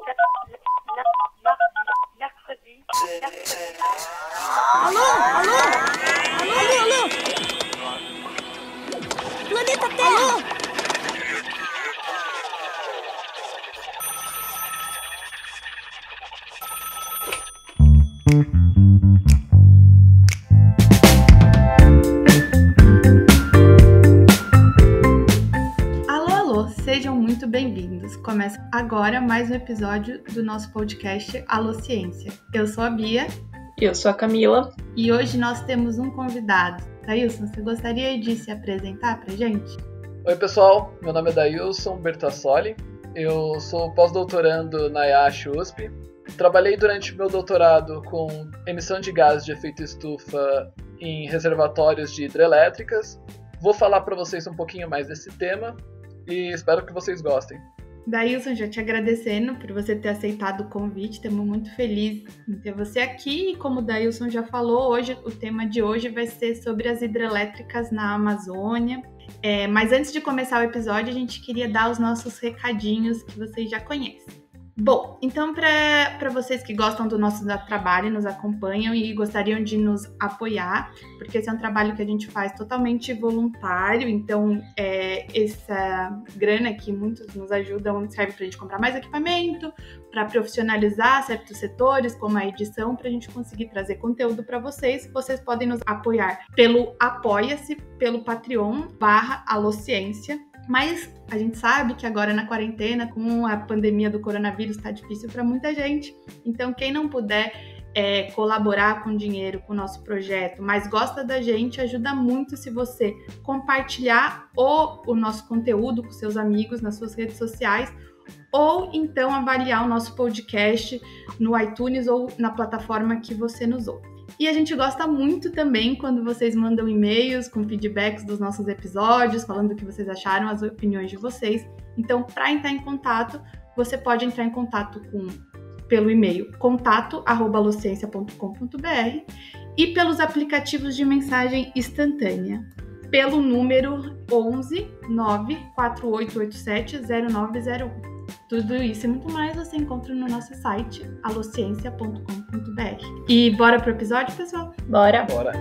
Mercredi. Alô? Alô? Alô, alô, alô? Planeta Terra! Alô? Sejam muito bem-vindos. Começa agora mais um episódio do nosso podcast Alô Ciência. Eu sou a Bia. Eu sou a Camila. E hoje nós temos um convidado. Dailson, você gostaria de se apresentar pra gente? Oi, pessoal. Meu nome é Dailson Bertassoli. Eu sou pós-doutorando na IASH USP. Trabalhei durante meu doutorado com emissão de gases de efeito estufa em reservatórios de hidrelétricas. Vou falar para vocês um pouquinho mais desse tema e espero que vocês gostem. Dailson, já te agradecendo por você ter aceitado o convite, estamos muito felizes em ter você aqui. E como o Dailson já falou, hoje, o tema de hoje vai ser sobre as hidrelétricas na Amazônia. Mas antes de começar o episódio, a gente queria dar os nossos recadinhos que vocês já conhecem. Bom, então para vocês que gostam do nosso trabalho, nos acompanham e gostariam de nos apoiar, porque esse é um trabalho que a gente faz totalmente voluntário, então essa grana que muitos nos ajudam serve para a gente comprar mais equipamento, para profissionalizar certos setores, como a edição, para a gente conseguir trazer conteúdo para vocês. Vocês podem nos apoiar pelo Apoia-se, pelo Patreon/Alociência. Mas a gente sabe que agora na quarentena, com a pandemia do coronavírus, está difícil para muita gente. Então, quem não puder colaborar com dinheiro com o nosso projeto, mas gosta da gente, ajuda muito se você compartilhar o nosso conteúdo com seus amigos nas suas redes sociais, ou então avaliar o nosso podcast no iTunes ou na plataforma que você nos ouve. E a gente gosta muito também quando vocês mandam e-mails com feedbacks dos nossos episódios, falando o que vocês acharam, as opiniões de vocês. Então, para entrar em contato, você pode entrar em contato pelo e-mail contato@alociencia.com.br e pelos aplicativos de mensagem instantânea, pelo número 11 94887 0901. Tudo isso e muito mais você encontra no nosso site, alociencia.com.br. E bora pro episódio, pessoal? Bora! Bora!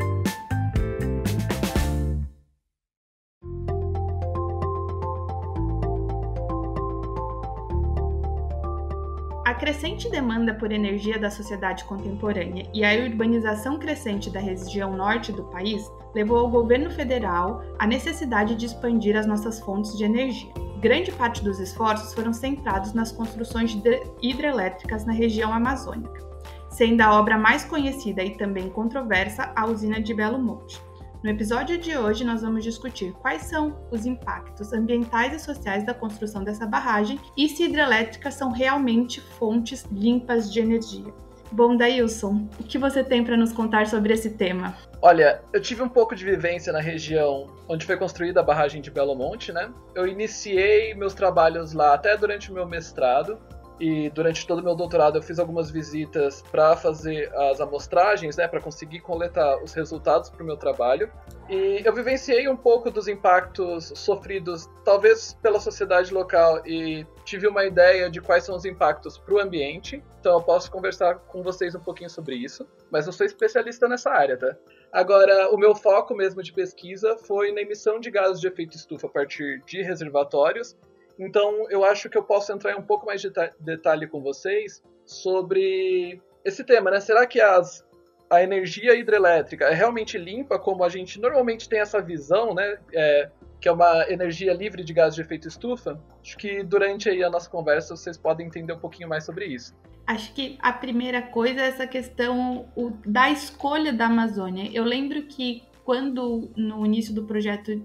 A crescente demanda por energia da sociedade contemporânea e a urbanização crescente da região norte do país levou ao governo federal a necessidade de expandir as nossas fontes de energia. Grande parte dos esforços foram centrados nas construções hidrelétricas na região amazônica, sendo a obra mais conhecida e também controversa a usina de Belo Monte. No episódio de hoje, nós vamos discutir quais são os impactos ambientais e sociais da construção dessa barragem e se hidrelétricas são realmente fontes limpas de energia. Bom, Dailson, o que você tem para nos contar sobre esse tema? Olha, eu tive um pouco de vivência na região onde foi construída a barragem de Belo Monte, né? Eu iniciei meus trabalhos lá até durante o meu mestrado e durante todo o meu doutorado eu fiz algumas visitas para fazer as amostragens, né? Para conseguir coletar os resultados para o meu trabalho. E eu vivenciei um pouco dos impactos sofridos, talvez pela sociedade local, e tive uma ideia de quais são os impactos para o ambiente. Então eu posso conversar com vocês um pouquinho sobre isso, mas não sou especialista nessa área, tá? Agora, o meu foco mesmo de pesquisa foi na emissão de gases de efeito estufa a partir de reservatórios. Então eu acho que eu posso entrar em um pouco mais de detalhe com vocês sobre esse tema, né? Será que a energia hidrelétrica é realmente limpa, como a gente normalmente tem essa visão, né? Que é uma energia livre de gases de efeito estufa? Acho que durante aí a nossa conversa vocês podem entender um pouquinho mais sobre isso. Acho que a primeira coisa é essa questão da escolha da Amazônia. Eu lembro que quando no início do projeto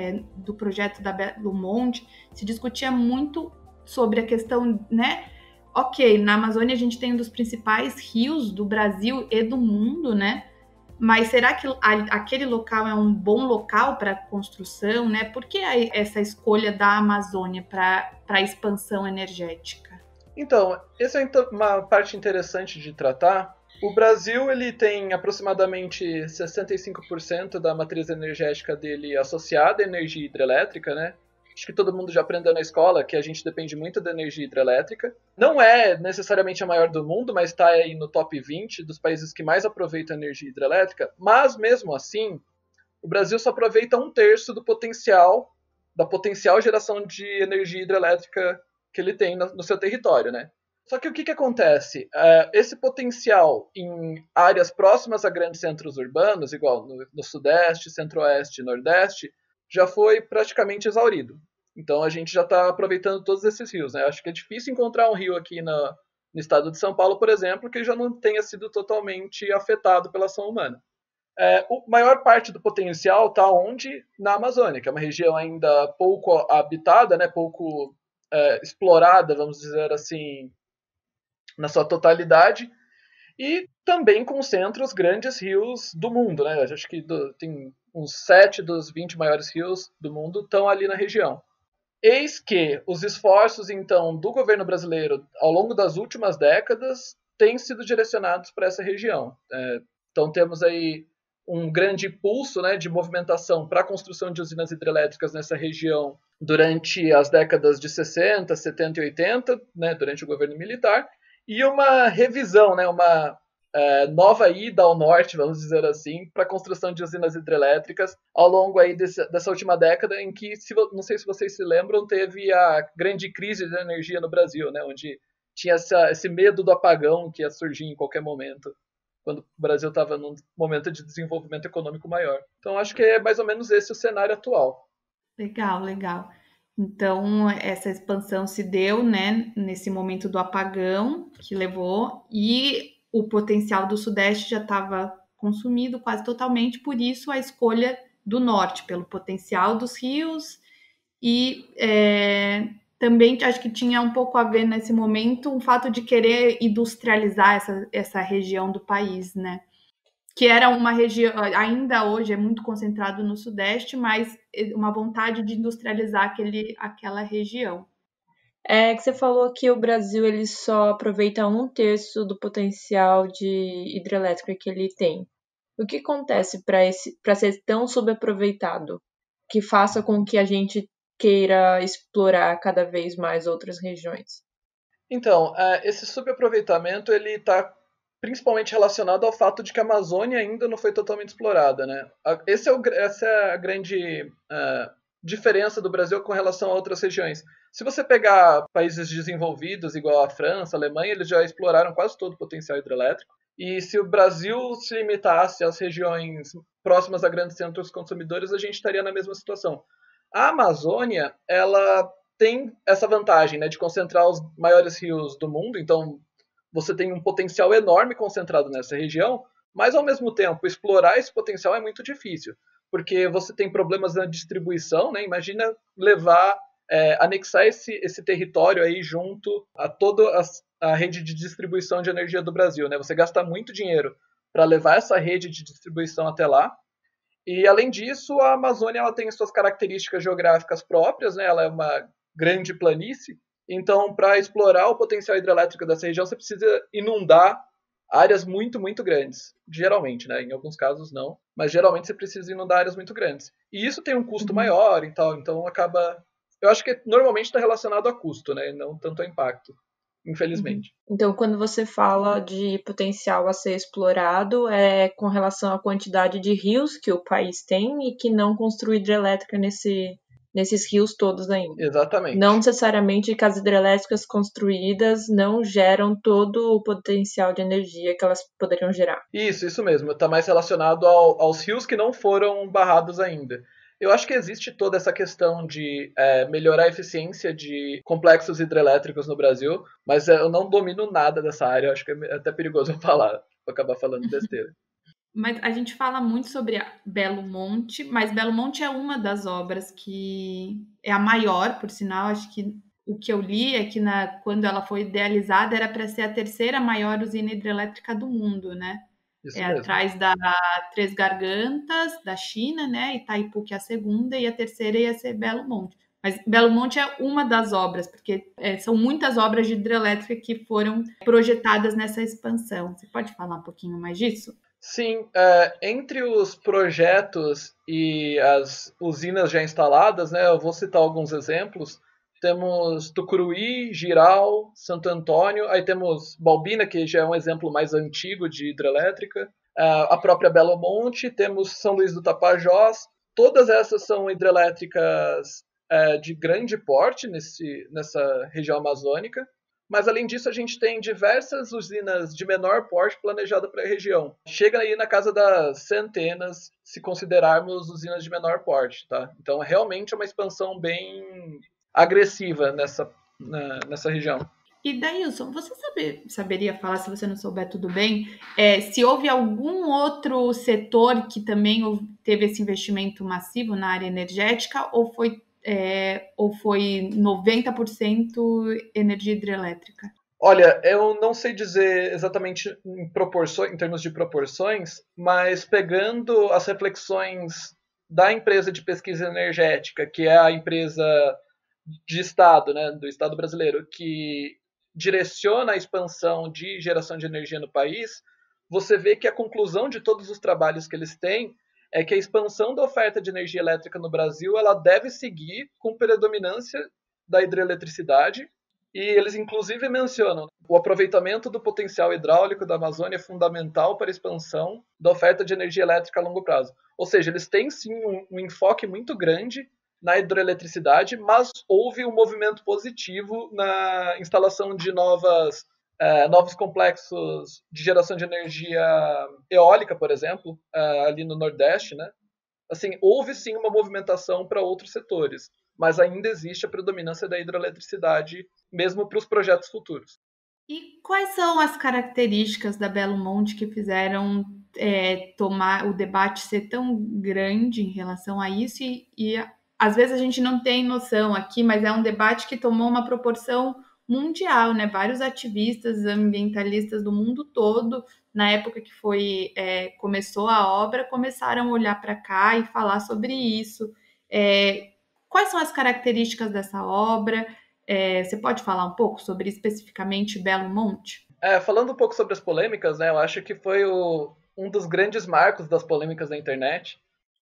da Belo Monte se discutia muito sobre a questão, né? Ok, na Amazônia a gente tem um dos principais rios do Brasil e do mundo, né? Mas será que aquele local é um bom local para construção, né? Por que essa escolha da Amazônia para a expansão energética? Então, essa é uma parte interessante de tratar. O Brasil ele tem aproximadamente 65% da matriz energética dele associada à energia hidrelétrica, né? acho que todo mundo já aprendeu na escola que a gente depende muito da energia hidrelétrica. Não é necessariamente a maior do mundo, mas está aí no top 20 dos países que mais aproveitam a energia hidrelétrica. Mas, mesmo assim, o Brasil só aproveita 1/3 da potencial geração de energia hidrelétrica que ele tem no seu território, né? Só que o que acontece? Esse potencial em áreas próximas a grandes centros urbanos, igual no Sudeste, Centro-Oeste e Nordeste, já foi praticamente exaurido. Então a gente já está aproveitando todos esses rios, né? Acho que é difícil encontrar um rio aqui no estado de São Paulo, por exemplo, que já não tenha sido totalmente afetado pela ação humana. A maior parte do potencial está onde? Na Amazônia, que é uma região ainda pouco habitada, né? Pouco explorada, vamos dizer assim, na sua totalidade, e também concentra os grandes rios do mundo, né? Eu acho que tem uns 7 dos 20 maiores rios do mundo estão ali na região. Eis que os esforços, então, do governo brasileiro ao longo das últimas décadas têm sido direcionados para essa região. Então temos aí um grande impulso, né, de movimentação para a construção de usinas hidrelétricas nessa região durante as décadas de 60, 70 e 80, né, durante o governo militar, e uma revisão, né, uma nova ida ao norte, vamos dizer assim, para a construção de usinas hidrelétricas ao longo aí dessa última década, em que, não sei se vocês se lembram, teve a grande crise de energia no Brasil, né, onde tinha esse medo do apagão que ia surgir em qualquer momento, quando o Brasil estava num momento de desenvolvimento econômico maior. Então, acho que é mais ou menos esse o cenário atual. Legal, legal. Então, essa expansão se deu, né, nesse momento do apagão que levou, e o potencial do Sudeste já estava consumido quase totalmente, por isso a escolha do Norte, pelo potencial dos rios, e também acho que tinha um pouco a ver nesse momento o fato de querer industrializar essa região do país, né? Que era uma região, ainda hoje é muito concentrado no Sudeste, mas uma vontade de industrializar aquela região. Que você falou que o Brasil ele só aproveita 1/3 do potencial de hidrelétrica que ele tem. O que acontece para ser tão subaproveitado que faça com que a gente queira explorar cada vez mais outras regiões? Então, esse subaproveitamento ele está principalmente relacionado ao fato de que a Amazônia ainda não foi totalmente explorada, né? Essa é a grande diferença do Brasil com relação a outras regiões. Se você pegar países desenvolvidos, igual a França, a Alemanha, eles já exploraram quase todo o potencial hidrelétrico. E se o Brasil se limitasse às regiões próximas a grandes centros consumidores, a gente estaria na mesma situação. A Amazônia, ela tem essa vantagem, né, de concentrar os maiores rios do mundo, então você tem um potencial enorme concentrado nessa região, mas ao mesmo tempo explorar esse potencial é muito difícil, porque você tem problemas na distribuição, né? Imagina anexar esse território aí junto a toda a rede de distribuição de energia do Brasil, né? Você gasta muito dinheiro para levar essa rede de distribuição até lá. E além disso, a Amazônia ela tem suas características geográficas próprias, né? Ela é uma grande planície. Então, para explorar o potencial hidrelétrico dessa região, você precisa inundar áreas muito, muito grandes. Geralmente, né? Em alguns casos não, mas geralmente você precisa inundar áreas muito grandes. E isso tem um custo maior e tal, então acaba... Eu acho que normalmente está relacionado a custo, né? Não tanto a impacto, infelizmente. Então, quando você fala de potencial a ser explorado, é com relação à quantidade de rios que o país tem e que não construi hidrelétrica nesses rios todos ainda. Exatamente. Não necessariamente que as hidrelétricas construídas não geram todo o potencial de energia que elas poderiam gerar. Isso mesmo. Está mais relacionado aos rios que não foram barrados ainda. Eu acho que existe toda essa questão de melhorar a eficiência de complexos hidrelétricos no Brasil, mas eu não domino nada dessa área. Eu acho que é até perigoso eu falar, vou acabar falando besteira. Mas a gente fala muito sobre Belo Monte, mas Belo Monte é uma das obras que é a maior, por sinal. Acho que o que eu li é que quando ela foi idealizada era para ser a terceira maior usina hidrelétrica do mundo, né? Isso mesmo. Atrás da Três Gargantas, da China, né? Itaipu, que é a segunda, e a terceira ia ser Belo Monte. Mas Belo Monte é uma das obras, porque são muitas obras de hidrelétrica que foram projetadas nessa expansão. Você pode falar um pouquinho mais disso? Sim, entre os projetos e as usinas já instaladas, né, eu vou citar alguns exemplos. Temos Tucuruí, Jirau, Santo Antônio, aí temos Balbina, que já é um exemplo mais antigo de hidrelétrica, a própria Belo Monte, temos São Luís do Tapajós. Todas essas são hidrelétricas de grande porte nessa região amazônica. Mas além disso, a gente tem diversas usinas de menor porte planejadas para a região. Chega aí na casa das centenas, se considerarmos usinas de menor porte, tá? Então, realmente é uma expansão bem agressiva nessa região. E Dailson, você saberia falar, se você não souber, tudo bem, se houve algum outro setor que também teve esse investimento massivo na área energética, ou foi 90% energia hidrelétrica? Olha, eu não sei dizer exatamente em termos de proporções, mas pegando as reflexões da empresa de pesquisa energética, que é a empresa de Estado, né, do Estado brasileiro, que direciona a expansão de geração de energia no país, você vê que a conclusão de todos os trabalhos que eles têm é que a expansão da oferta de energia elétrica no Brasil ela deve seguir com predominância da hidroeletricidade, e eles inclusive mencionam o aproveitamento do potencial hidráulico da Amazônia é fundamental para a expansão da oferta de energia elétrica a longo prazo. Ou seja, eles têm sim um enfoque muito grande na hidroeletricidade, mas houve um movimento positivo na instalação de novos complexos de geração de energia eólica, por exemplo, ali no Nordeste, né? Assim, houve sim uma movimentação para outros setores, mas ainda existe a predominância da hidroeletricidade, mesmo para os projetos futuros. E quais são as características da Belo Monte que fizeram tomar o debate ser tão grande em relação a isso? E às vezes a gente não tem noção aqui, mas é um debate que tomou uma proporção mundial, né? Vários ativistas ambientalistas do mundo todo, na época que começou a obra, começaram a olhar para cá e falar sobre isso. Quais são as características dessa obra? Você pode falar um pouco sobre especificamente Belo Monte? Falando um pouco sobre as polêmicas, né? Eu acho que foi um dos grandes marcos das polêmicas da internet.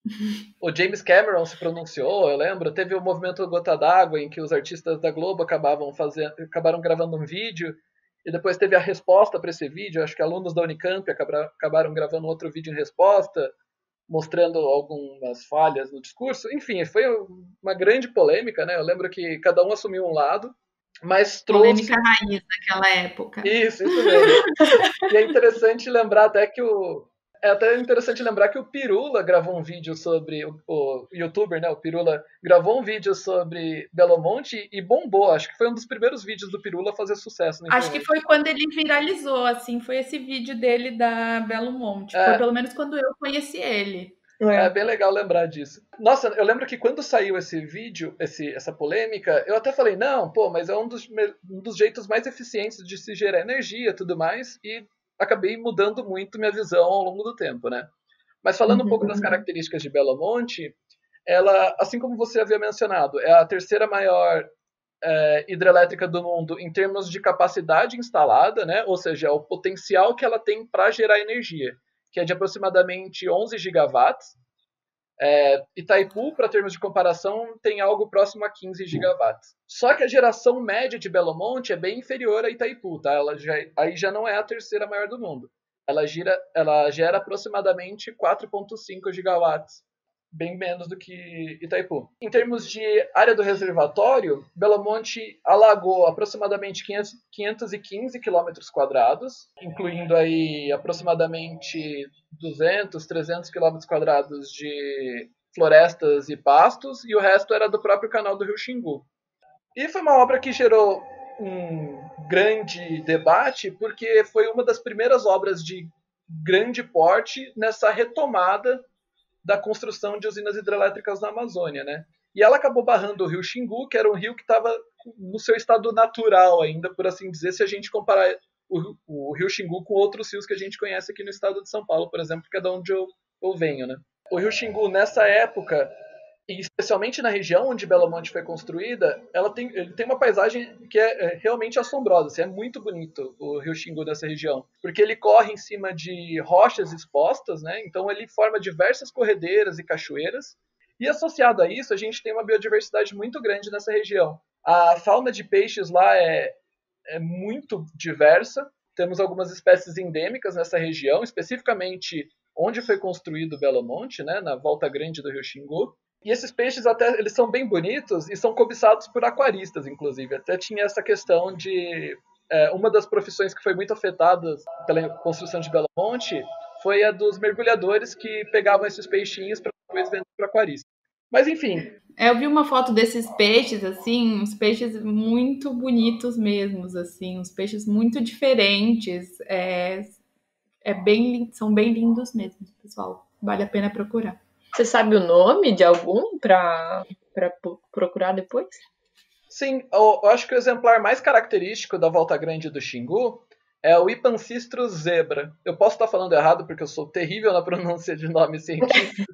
O James Cameron se pronunciou, eu lembro, teve o movimento Gota d'Água, em que os artistas da Globo acabaram gravando um vídeo, e depois teve a resposta para esse vídeo. Acho que alunos da Unicamp acabaram gravando outro vídeo em resposta, mostrando algumas falhas no discurso. Enfim, foi uma grande polêmica, né? Eu lembro que cada um assumiu um lado, mas trouxe... Polêmica raiz daquela época. Isso mesmo. E é interessante lembrar até que o Pirula gravou um vídeo sobre o youtuber, né? O Pirula gravou um vídeo sobre Belo Monte e bombou. Acho que foi um dos primeiros vídeos do Pirula a fazer sucesso na internet. Acho que foi quando ele viralizou, assim, foi esse vídeo dele da Belo Monte. Foi pelo menos quando eu conheci ele. É bem legal lembrar disso. Nossa, eu lembro que quando saiu esse vídeo, essa polêmica, eu até falei, não, mas é um dos jeitos mais eficientes de se gerar energia e tudo mais, e acabei mudando muito minha visão ao longo do tempo, né? Mas falando um pouco das características de Belo Monte, ela, assim como você havia mencionado, é a terceira maior hidrelétrica do mundo em termos de capacidade instalada, né? Ou seja, o potencial que ela tem para gerar energia, que é de aproximadamente 11 gigawatts. Itaipu, para termos de comparação, tem algo próximo a 15 gigawatts. Só que a geração média de Belo Monte é bem inferior a Itaipu, tá? Aí já não é a terceira maior do mundo. Ela gera aproximadamente 4,5 gigawatts, bem menos do que Itaipu. Em termos de área do reservatório, Belo Monte alagou aproximadamente 515 quilômetros quadrados, incluindo aí aproximadamente 200, 300 quilômetros quadrados de florestas e pastos, e o resto era do próprio canal do Rio Xingu. E foi uma obra que gerou um grande debate, porque foi uma das primeiras obras de grande porte nessa retomada da construção de usinas hidrelétricas na Amazônia, né? E ela acabou barrando o Rio Xingu, que era um rio que estava no seu estado natural ainda, por assim dizer, se a gente comparar o Rio Xingu com outros rios que a gente conhece aqui no estado de São Paulo, por exemplo, que é de onde eu venho, né? O Rio Xingu, nessa época, e especialmente na região onde Belo Monte foi construída, ele tem uma paisagem que é realmente assombrosa. Assim, é muito bonito o rio Xingu nessa região, porque ele corre em cima de rochas expostas, né? Então ele forma diversas corredeiras e cachoeiras. E associado a isso, a gente tem uma biodiversidade muito grande nessa região. A fauna de peixes lá é muito diversa. Temos algumas espécies endêmicas nessa região, especificamente onde foi construído Belo Monte, né, na volta grande do rio Xingu. E esses peixes até eles são bem bonitos e são cobiçados por aquaristas, inclusive. Até tinha essa questão de uma das profissões que foi muito afetada pela construção de Belo Monte foi a dos mergulhadores que pegavam esses peixinhos para depois vender para aquaristas. Mas enfim. Eu vi uma foto desses peixes, assim, uns peixes muito bonitos mesmos, assim, uns peixes muito diferentes. São bem lindos mesmo, pessoal. Vale a pena procurar. Você sabe o nome de algum para procurar depois? Sim, eu acho que o exemplar mais característico da Volta Grande do Xingu é o Ipancistros zebra. Eu posso estar falando errado porque eu sou terrível na pronúncia de nome científico.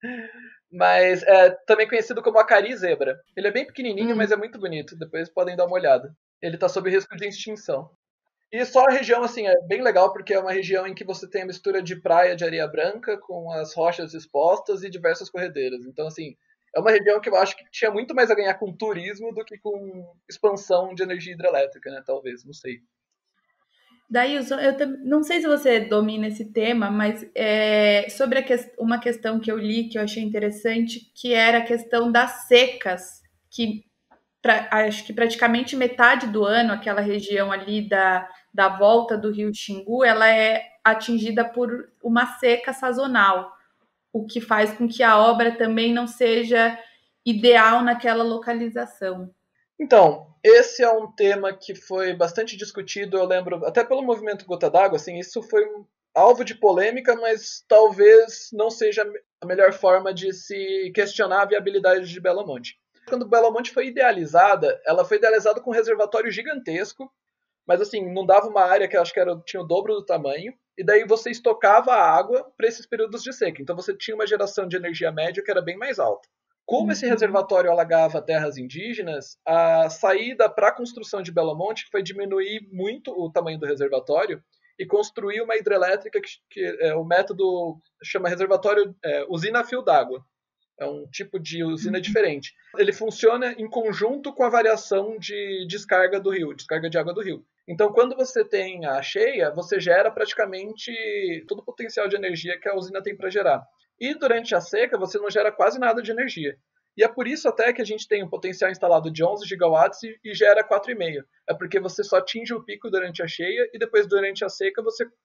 Mas é também conhecido como acari zebra. Ele é bem pequenininho, mas é muito bonito. Depois podem dar uma olhada. Ele está sob risco de extinção. E só a região, assim, é bem legal porque é uma região em que você tem a mistura de praia de areia branca com as rochas expostas e diversas corredeiras. Então, assim, é uma região que eu acho que tinha muito mais a ganhar com turismo do que com expansão de energia hidrelétrica, né? Talvez, não sei. Daí, eu não sei se você domina esse tema, mas sobre uma questão que eu li que eu achei interessante, que era a questão das secas, que acho que praticamente metade do ano, aquela região ali da volta do rio Xingu, ela é atingida por uma seca sazonal, o que faz com que a obra também não seja ideal naquela localização. Então, esse é um tema que foi bastante discutido, eu lembro, até pelo movimento Gota d'Água, assim, isso foi um alvo de polêmica, mas talvez não seja a melhor forma de se questionar a viabilidade de Belo Monte. Quando Belo Monte foi idealizada, ela foi idealizada com um reservatório gigantesco, mas assim, não dava uma área que eu acho que tinha o dobro do tamanho, e daí você estocava a água para esses períodos de seca. Então você tinha uma geração de energia média que era bem mais alta. Como esse reservatório alagava terras indígenas, a saída para a construção de Belo Monte foi diminuir muito o tamanho do reservatório e construir uma hidrelétrica que o método chama reservatório usina a fio d'água. É um tipo de usina diferente. Ele funciona em conjunto com a variação de descarga do rio, descarga de água do rio. Então, quando você tem a cheia, você gera praticamente todo o potencial de energia que a usina tem para gerar. E durante a seca, você não gera quase nada de energia. E é por isso até que a gente tem um potencial instalado de 11 gigawatts e gera 4,5. É porque você só atinge o pico durante a cheia e depois durante a seca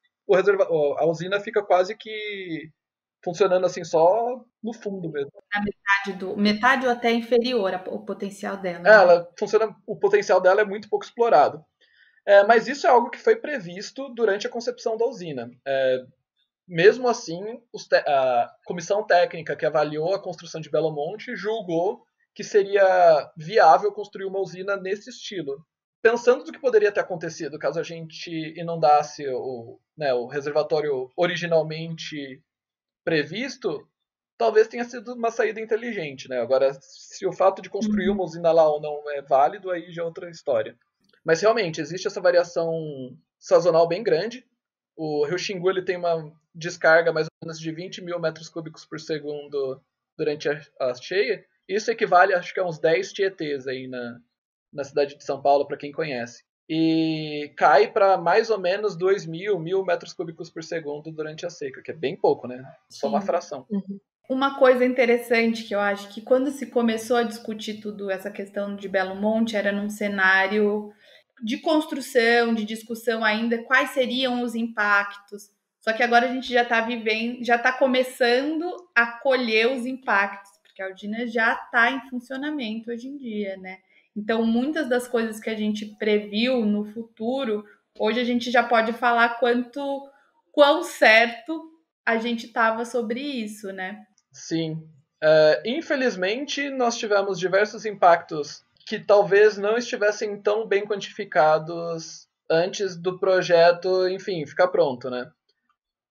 a usina fica quase que funcionando assim só no fundo mesmo. Na metade ou até inferior o potencial dela. Né? Ela funciona, o potencial dela é muito pouco explorado. Mas isso é algo que foi previsto durante a concepção da usina. Mesmo assim, a comissão técnica que avaliou a construção de Belo Monte julgou que seria viável construir uma usina nesse estilo. Pensando no que poderia ter acontecido caso a gente inundasse o reservatório originalmente previsto, talvez tenha sido uma saída inteligente, né? Agora, se o fato de construir uma usina lá ou não é válido, aí já é outra história. Mas realmente, existe essa variação sazonal bem grande. O rio Xingu ele tem uma descarga mais ou menos de 20 mil metros cúbicos por segundo durante a cheia. Isso equivale, acho que a uns 10 tietês aí na cidade de São Paulo, para quem conhece. E cai para mais ou menos 1.000 metros cúbicos por segundo durante a seca, que é bem pouco, né? Só uma fração. Uma coisa interessante que eu acho que quando se começou a discutir tudo essa questão de Belo Monte era num cenário de construção, de discussão ainda, quais seriam os impactos. Só que agora a gente já está vivendo, já está começando a colher os impactos, porque a usina já está em funcionamento hoje em dia, né? Então, muitas das coisas que a gente previu no futuro, hoje a gente já pode falar quão certo a gente estava sobre isso, né? Sim. Infelizmente, nós tivemos diversos impactos que talvez não estivessem tão bem quantificados antes do projeto, enfim, ficar pronto, né?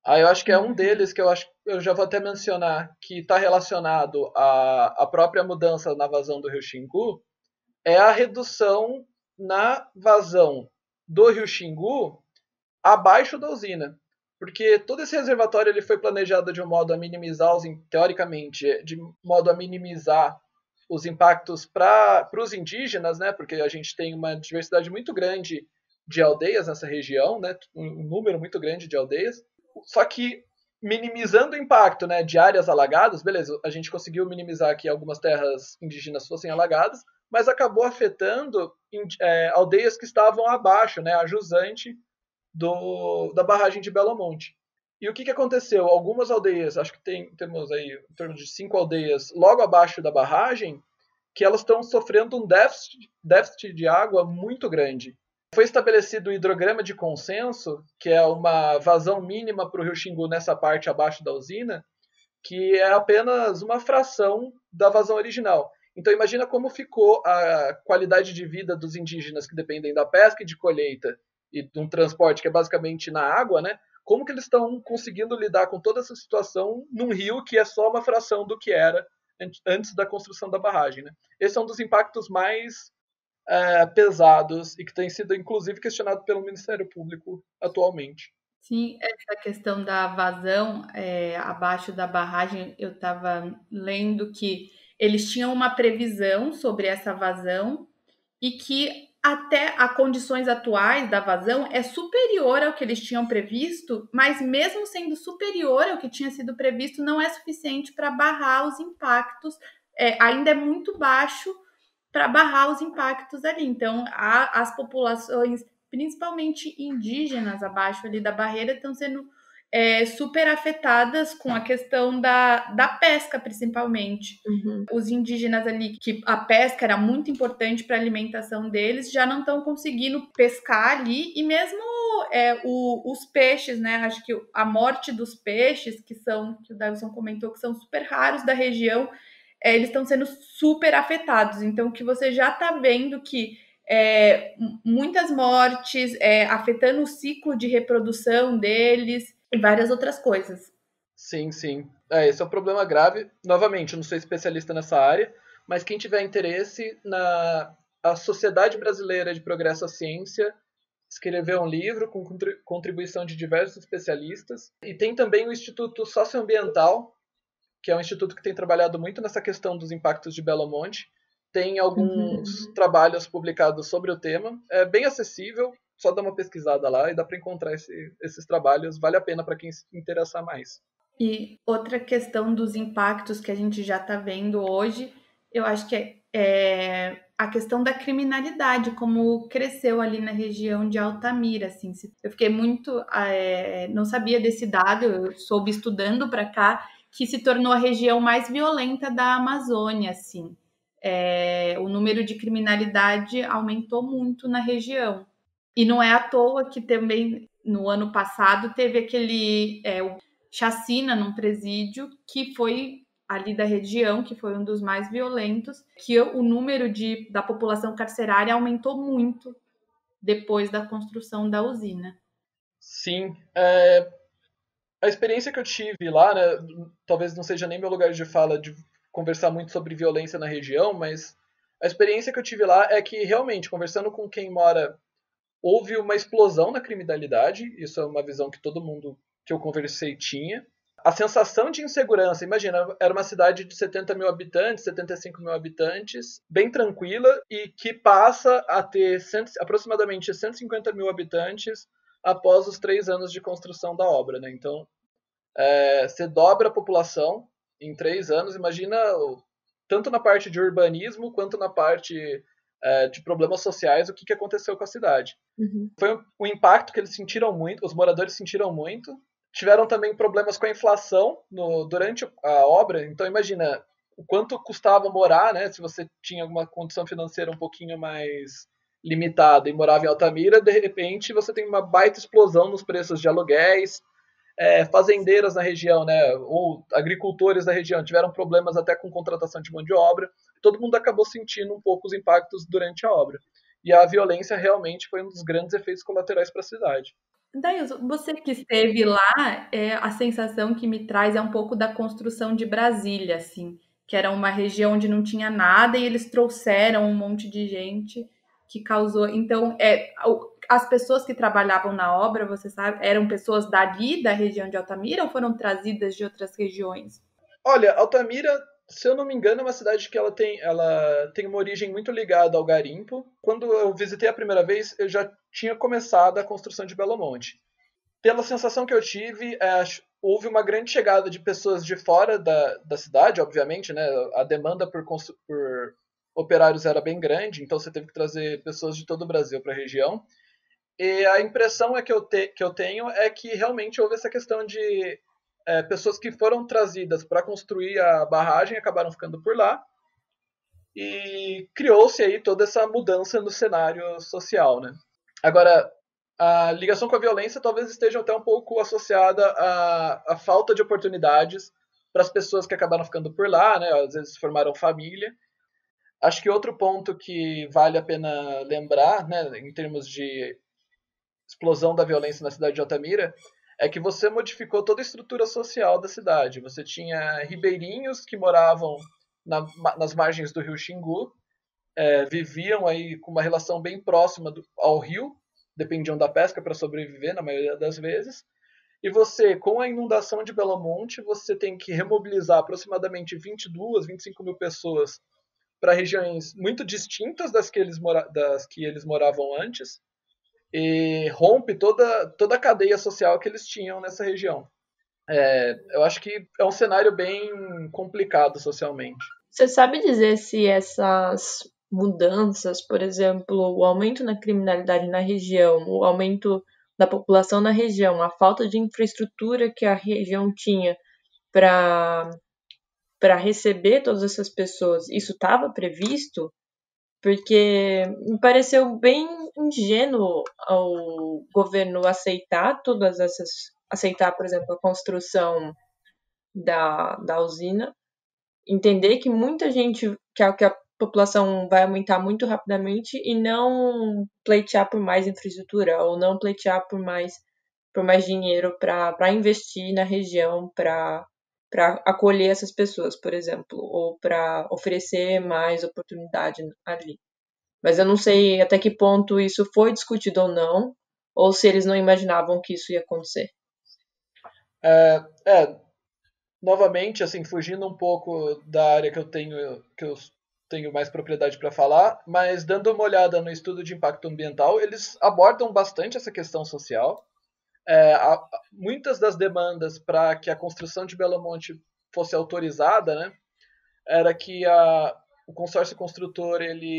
Eu acho que é um deles que eu já vou até mencionar que está relacionado à própria mudança na vazão do rio Xingu, é a redução na vazão do rio Xingu abaixo da usina. Porque todo esse reservatório ele foi planejado de um modo a minimizar, teoricamente, de modo a minimizar os impactos para os indígenas, né? Porque a gente tem uma diversidade muito grande de aldeias nessa região, né? Um número muito grande de aldeias. Só que minimizando o impacto, né, de áreas alagadas, beleza, a gente conseguiu minimizar que algumas terras indígenas fossem alagadas, mas acabou afetando aldeias que estavam abaixo, né, a jusante da barragem de Belo Monte. E o que aconteceu? Algumas aldeias, acho que temos aí em torno de 5 aldeias logo abaixo da barragem, que elas estão sofrendo um déficit de água muito grande. Foi estabelecido o hidrograma de consenso, que é uma vazão mínima para o rio Xingu nessa parte abaixo da usina, que é apenas uma fração da vazão original. Então imagina como ficou a qualidade de vida dos indígenas que dependem da pesca e de colheita e de um transporte que é basicamente na água, né? Como que eles estão conseguindo lidar com toda essa situação num rio que é só uma fração do que era antes da construção da barragem, né? Esse é um dos impactos mais pesados e que tem sido, inclusive, questionado pelo Ministério Público atualmente. Sim, essa questão da vazão abaixo da barragem, eu estava lendo que eles tinham uma previsão sobre essa vazão e que até as condições atuais da vazão é superior ao que eles tinham previsto, mas mesmo sendo superior ao que tinha sido previsto, não é suficiente para barrar os impactos, ainda é muito baixo para barrar os impactos ali. Então, as populações, principalmente indígenas, abaixo ali da barreira, estão sendo super afetadas com a questão da pesca, principalmente. Uhum. Os indígenas ali, que a pesca era muito importante para a alimentação deles, já não estão conseguindo pescar ali, e mesmo os peixes, né? Acho que a morte dos peixes, que o Davison comentou, que são super raros da região, eles estão sendo super afetados. Então, que você já está vendo que muitas mortes, afetando o ciclo de reprodução deles e várias outras coisas. Sim, sim. Esse é um problema grave. Novamente, eu não sou especialista nessa área, mas quem tiver interesse a Sociedade Brasileira de Progresso à Ciência escreveu um livro com contribuição de diversos especialistas. E tem também o Instituto Socioambiental, que é um instituto que tem trabalhado muito nessa questão dos impactos de Belo Monte. Tem alguns trabalhos publicados sobre o tema. É bem acessível, só dá uma pesquisada lá e dá para encontrar esses trabalhos. Vale a pena para quem se interessar mais. E outra questão dos impactos que a gente já está vendo hoje, eu acho que é a questão da criminalidade, como cresceu ali na região de Altamira, assim. Eu fiquei muito... não sabia desse dado, eu soube estudando para cá, que se tornou a região mais violenta da Amazônia, assim. O número de criminalidade aumentou muito na região. E não é à toa que também, no ano passado, teve aquele chacina num presídio que foi ali da região, que foi um dos mais violentos, que o número da população carcerária aumentou muito depois da construção da usina. Sim, a experiência que eu tive lá, né, talvez não seja nem meu lugar de fala de conversar muito sobre violência na região, mas a experiência que eu tive lá é que realmente, conversando com quem mora, houve uma explosão na criminalidade, isso é uma visão que todo mundo que eu conversei tinha. A sensação de insegurança, imagina, era uma cidade de 70 mil habitantes, 75 mil habitantes, bem tranquila, e que passa a ter aproximadamente 150 mil habitantes após os 3 anos de construção da obra, né? Então, você dobra a população em 3 anos, imagina, tanto na parte de urbanismo, quanto na parte de problemas sociais, o que aconteceu com a cidade. Uhum. Foi um impacto que eles sentiram muito, os moradores sentiram muito. Tiveram também problemas com a inflação durante a obra, então imagina o quanto custava morar, né? Se você tinha alguma condição financeira um pouquinho mais limitada e morava em Altamira, de repente você tem uma baita explosão nos preços de aluguéis. Fazendeiras na região, né, ou agricultores da região tiveram problemas até com contratação de mão de obra. Todo mundo acabou sentindo um pouco os impactos durante a obra. E a violência realmente foi um dos grandes efeitos colaterais para a cidade. Dailson, você que esteve lá, a sensação que me traz é um pouco da construção de Brasília, assim, que era uma região onde não tinha nada e eles trouxeram um monte de gente que causou. Então, as pessoas que trabalhavam na obra, você sabe, eram pessoas dali, da região de Altamira, ou foram trazidas de outras regiões? Olha, Altamira, se eu não me engano, é uma cidade que ela tem uma origem muito ligada ao garimpo. Quando eu visitei a primeira vez, eu já tinha começado a construção de Belo Monte. Pela sensação que eu tive, houve uma grande chegada de pessoas de fora da cidade, obviamente, né? A demanda por operários era bem grande, então você teve que trazer pessoas de todo o Brasil para a região. E a impressão que eu tenho é que realmente houve essa questão de pessoas que foram trazidas para construir a barragem acabaram ficando por lá e criou-se aí toda essa mudança no cenário social, né? Agora, a ligação com a violência talvez esteja até um pouco associada à falta de oportunidades para as pessoas que acabaram ficando por lá, né? Às vezes formaram família. Acho que outro ponto que vale a pena lembrar, né, em termos de explosão da violência na cidade de Altamira, é que você modificou toda a estrutura social da cidade. Você tinha ribeirinhos que moravam nas margens do rio Xingu, viviam aí com uma relação bem próxima ao rio, dependiam da pesca para sobreviver na maioria das vezes. E você, com a inundação de Belo Monte, você tem que remobilizar aproximadamente 22, 25 mil pessoas para regiões muito distintas das que eles moravam antes, e rompe toda a cadeia social que eles tinham nessa região. Eu acho que é um cenário bem complicado socialmente. Você sabe dizer se essas mudanças, por exemplo, o aumento na criminalidade na região, o aumento da população na região, a falta de infraestrutura que a região tinha para receber todas essas pessoas, isso estava previsto? Porque me pareceu bem ingênuo ao governo aceitar aceitar, por exemplo, a construção da usina, entender que muita gente, que a população vai aumentar muito rapidamente e não pleitear por mais infraestrutura ou não pleitear por mais dinheiro para investir na região, para acolher essas pessoas, por exemplo, ou para oferecer mais oportunidade ali. Mas eu não sei até que ponto isso foi discutido ou se eles não imaginavam que isso ia acontecer. Novamente, assim, fugindo um pouco da área que eu tenho mais propriedade para falar, mas dando uma olhada no estudo de impacto ambiental, eles abordam bastante essa questão social. Muitas das demandas para que a construção de Belo Monte fosse autorizada, né, era que o consórcio construtor,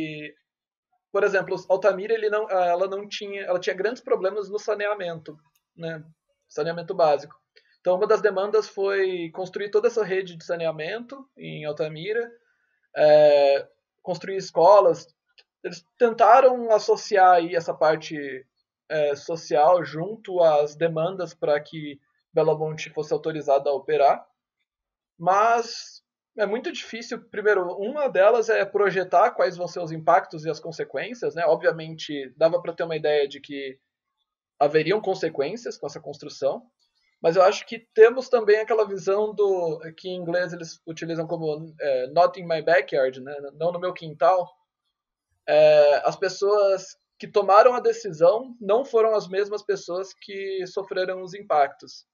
por exemplo, Altamira, ela tinha grandes problemas no saneamento, né, saneamento básico. Então, uma das demandas foi construir toda essa rede de saneamento em Altamira, construir escolas. Eles tentaram associar aí essa parte social junto às demandas para que Belo Monte fosse autorizada a operar, mas é muito difícil. Primeiro, uma delas é projetar quais vão ser os impactos e as consequências, né? Obviamente, dava para ter uma ideia de que haveriam consequências com essa construção, mas eu acho que temos também aquela visão que em inglês eles utilizam como not in my backyard, né? Não no meu quintal. As pessoas que tomaram a decisão não foram as mesmas pessoas que sofreram os impactos.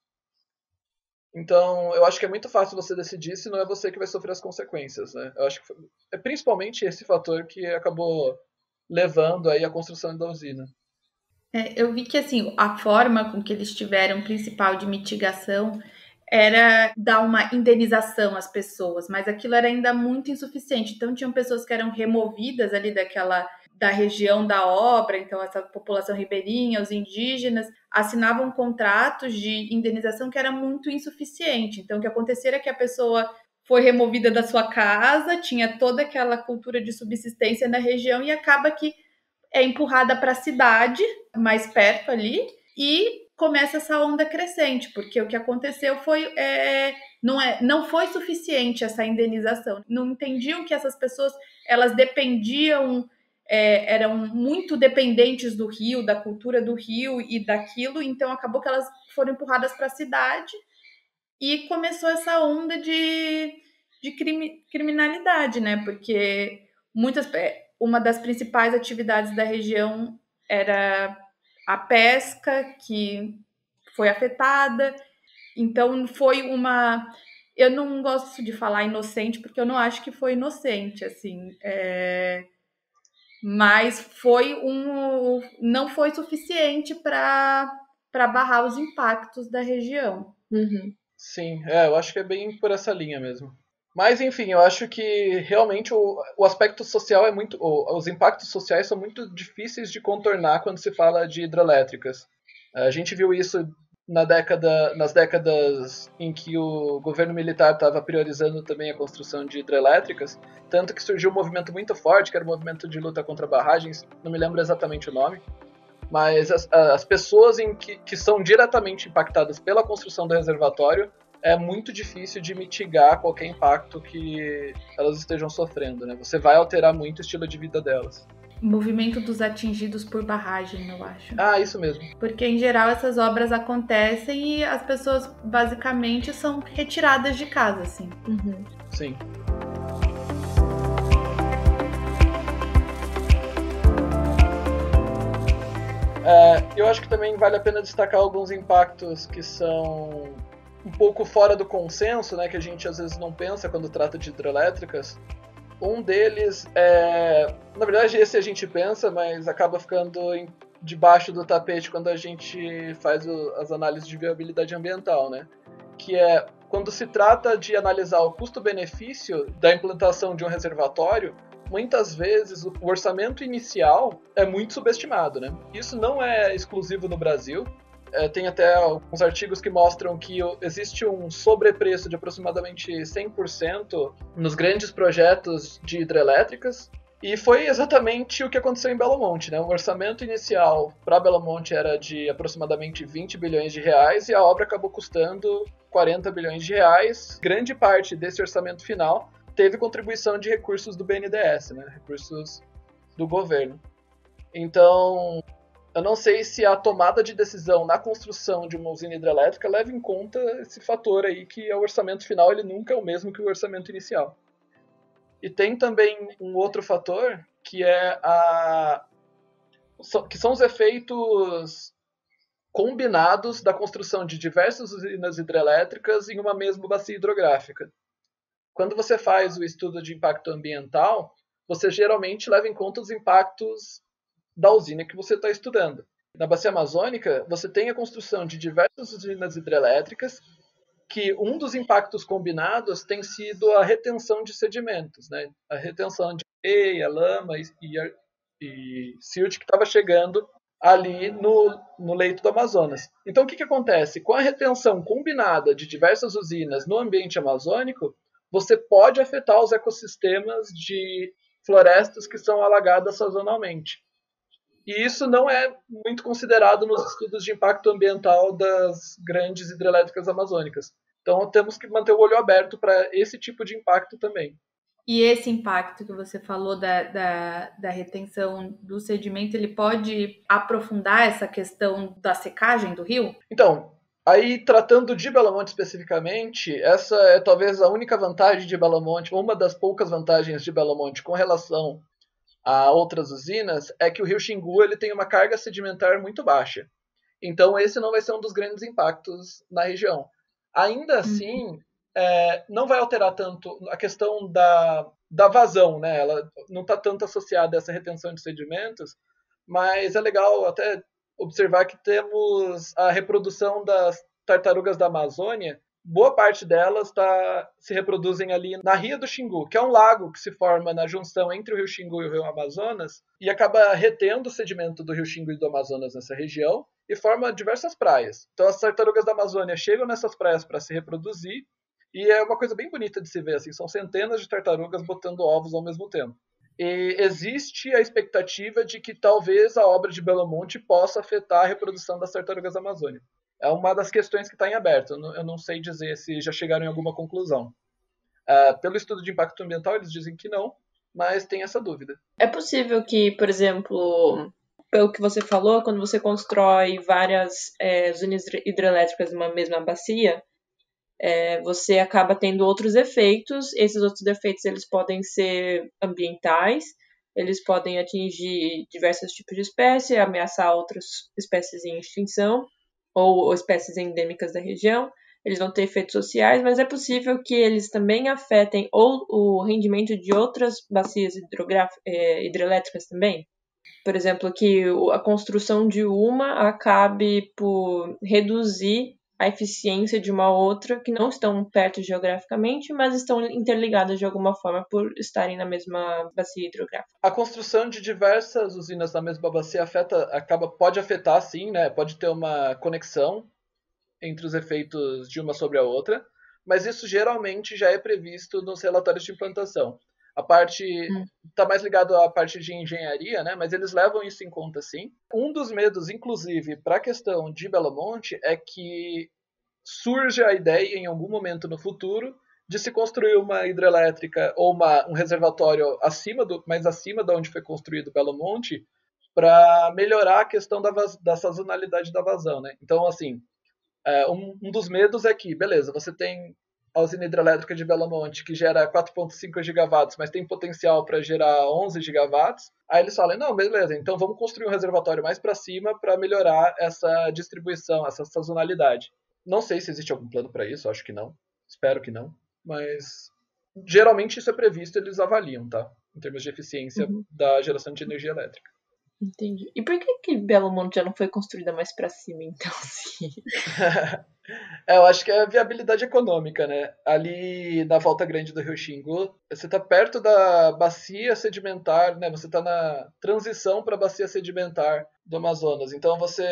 Então, eu acho que é muito fácil você decidir se não é você que vai sofrer as consequências, né? Eu acho que é principalmente esse fator que acabou levando aí à construção da usina. Eu vi que assim, a forma com que eles tiveram principal de mitigação era dar uma indenização às pessoas, mas aquilo era ainda muito insuficiente. Então tinham pessoas que eram removidas ali da região da obra, então essa população ribeirinha, os indígenas, assinavam contratos de indenização que era muito insuficiente. Então o que acontecia era que a pessoa foi removida da sua casa, tinha toda aquela cultura de subsistência na região e acaba que é empurrada para a cidade, mais perto ali, e começa essa onda crescente, porque o que aconteceu foi não foi suficiente essa indenização. Não entendiam que essas pessoas elas dependiam eram muito dependentes do rio, da cultura do rio e daquilo, então acabou que elas foram empurradas para a cidade e começou essa onda de criminalidade, né? Porque uma das principais atividades da região era a pesca, que foi afetada. Então foi uma... Eu não gosto de falar inocente, porque eu não acho que foi inocente, assim. Mas não foi suficiente para barrar os impactos da região. Uhum. Sim, eu acho que é bem por essa linha mesmo. Mas, enfim, eu acho que realmente o aspecto social é muito... Os impactos sociais são muito difíceis de contornar quando se fala de hidrelétricas. A gente viu isso nas décadas em que o governo militar estava priorizando também a construção de hidrelétricas, tanto que surgiu um movimento muito forte, que era o movimento de luta contra barragens, não me lembro exatamente o nome, mas as pessoas que são diretamente impactadas pela construção do reservatório, é muito difícil de mitigar qualquer impacto que elas estejam sofrendo, né? Você vai alterar muito o estilo de vida delas. Movimento dos atingidos por barragem, eu acho. Ah, isso mesmo. Porque, em geral, essas obras acontecem e as pessoas, basicamente, são retiradas de casa, assim. Uhum. Sim. Eu acho que também vale a pena destacar alguns impactos que são um pouco fora do consenso, né, que a gente às vezes não pensa quando trata de hidrelétricas. Um deles na verdade esse a gente pensa, mas acaba ficando debaixo do tapete quando a gente faz as análises de viabilidade ambiental, né? Que é quando se trata de analisar o custo-benefício da implantação de um reservatório, muitas vezes o orçamento inicial é muito subestimado, né? Isso não é exclusivo no Brasil. Tem até alguns artigos que mostram que existe um sobrepreço de aproximadamente 100% nos grandes projetos de hidrelétricas. E foi exatamente o que aconteceu em Belo Monte, né? O orçamento inicial para Belo Monte era de aproximadamente 20 bilhões de reais e a obra acabou custando 40 bilhões de reais. Grande parte desse orçamento final teve contribuição de recursos do BNDES, né? Recursos do governo. Então, eu não sei se a tomada de decisão na construção de uma usina hidrelétrica leva em conta esse fator aí, que o orçamento final ele nunca é o mesmo que o orçamento inicial. E tem também um outro fator, que que são os efeitos combinados da construção de diversas usinas hidrelétricas em uma mesma bacia hidrográfica. Quando você faz o estudo de impacto ambiental, você geralmente leva em conta os impactos da usina que você está estudando. Na bacia amazônica, você tem a construção de diversas usinas hidrelétricas, que um dos impactos combinados tem sido a retenção de sedimentos, né? A retenção de areia, lama e silt que estava chegando ali no leito do Amazonas. Então, o que acontece? Com a retenção combinada de diversas usinas no ambiente amazônico, você pode afetar os ecossistemas de florestas que são alagadas sazonalmente. E isso não é muito considerado nos estudos de impacto ambiental das grandes hidrelétricas amazônicas. Então temos que manter o olho aberto para esse tipo de impacto também. E esse impacto que você falou da retenção do sedimento, ele pode aprofundar essa questão da secagem do rio? Então, aí tratando de Belo Monte especificamente, essa é talvez a única vantagem de Belo Monte, uma das poucas vantagens de Belo Monte com relação a outras usinas, é que o rio Xingu ele tem uma carga sedimentar muito baixa. Então esse não vai ser um dos grandes impactos na região. Ainda assim, não vai alterar tanto a questão da vazão, né? Ela não está tanto associada a essa retenção de sedimentos, mas é legal até observar que temos a reprodução das tartarugas da Amazônia. Boa parte delas se reproduzem ali na Ria do Xingu, que é um lago que se forma na junção entre o rio Xingu e o rio Amazonas, e acaba retendo o sedimento do rio Xingu e do Amazonas nessa região, e forma diversas praias. Então as tartarugas da Amazônia chegam nessas praias para se reproduzir, e é uma coisa bem bonita de se ver, assim, são centenas de tartarugas botando ovos ao mesmo tempo. E existe a expectativa de que talvez a obra de Belo Monte possa afetar a reprodução das tartarugas da Amazônia. É uma das questões que está em aberto. Eu não sei dizer se já chegaram em alguma conclusão. Pelo estudo de impacto ambiental, eles dizem que não, mas tem essa dúvida. É possível que, por exemplo, pelo que você falou, quando você constrói várias usinas hidrelétricas numa mesma bacia, você acaba tendo outros efeitos. Esses outros efeitos eles podem ser ambientais, eles podem atingir diversos tipos de espécies, ameaçar outras espécies em extinção ou espécies endêmicas da região. Eles vão ter efeitos sociais, mas é possível que eles também afetem o rendimento de outras bacias hidrelétricas também. Por exemplo, que a construção de uma acabe por reduzir a eficiência de uma outra, que não estão perto geograficamente, mas estão interligadas de alguma forma por estarem na mesma bacia hidrográfica. A construção de diversas usinas na mesma bacia pode afetar, sim, né? Pode ter uma conexão entre os efeitos de uma sobre a outra, mas isso geralmente já é previsto nos relatórios de implantação. A parte está mais ligado à parte de engenharia, né? Mas eles levam isso em conta, sim. Um dos medos, inclusive, para a questão de Belo Monte é que surja a ideia, em algum momento no futuro, de se construir uma hidrelétrica ou um reservatório mais acima de onde foi construído Belo Monte, para melhorar a questão da sazonalidade da vazão, né? Então, assim, um dos medos é que, beleza, você tem a usina hidrelétrica de Belo Monte, que gera 4,5 gigawatts, mas tem potencial para gerar 11 gigawatts. Aí eles falam, não, beleza, então vamos construir um reservatório mais para cima para melhorar essa distribuição, essa sazonalidade. Não sei se existe algum plano para isso, acho que não. Espero que não. Mas geralmente isso é previsto, eles avaliam, tá? Em termos de eficiência da geração de energia elétrica. Entendi. E por que Belo Monte já não foi construída mais para cima, então, assim? Eu acho que é a viabilidade econômica, né? Ali na Volta Grande do Rio Xingu, você está perto da bacia sedimentar, né? Você está na transição para a bacia sedimentar do Amazonas. Então você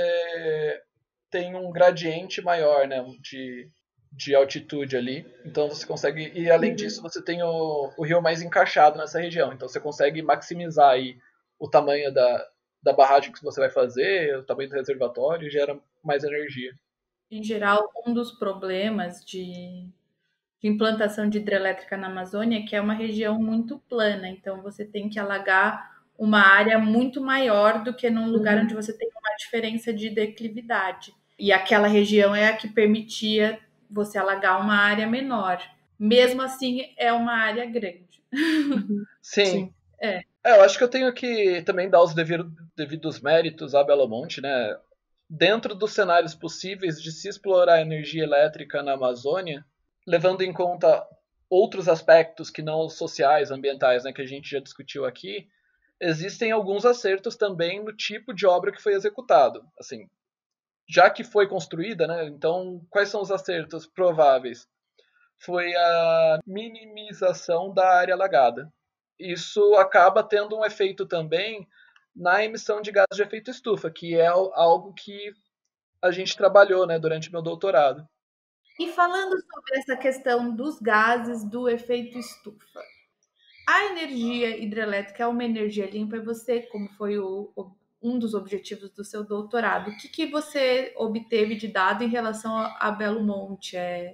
tem um gradiente maior, né? De altitude ali. Então você consegue... E além disso, você tem o rio mais encaixado nessa região. Então você consegue maximizar aí o tamanho da barragem que você vai fazer, o tamanho do reservatório, e gera mais energia. Em geral, um dos problemas de implantação de hidrelétrica na Amazônia é que é uma região muito plana, então você tem que alagar uma área muito maior do que num lugar onde você tem uma diferença de declividade. E aquela região é a que permitia você alagar uma área menor. Mesmo assim, é uma área grande. Sim. Eu acho que eu tenho que também dar os devidos méritos a Belo Monte, né? Dentro dos cenários possíveis de se explorar energia elétrica na Amazônia, levando em conta outros aspectos que não sociais, ambientais, né, que a gente já discutiu aqui, existem alguns acertos também no tipo de obra que foi executado. Assim, já que foi construída, né, então quais são os acertos prováveis? Foi a minimização da área alagada. Isso acaba tendo um efeito também na emissão de gases de efeito estufa, que é algo que a gente trabalhou, né, durante meu doutorado. E falando sobre essa questão dos gases do efeito estufa, a energia hidrelétrica é uma energia limpa e você, como foi um dos objetivos do seu doutorado, o que você obteve de dado em relação a Belo Monte?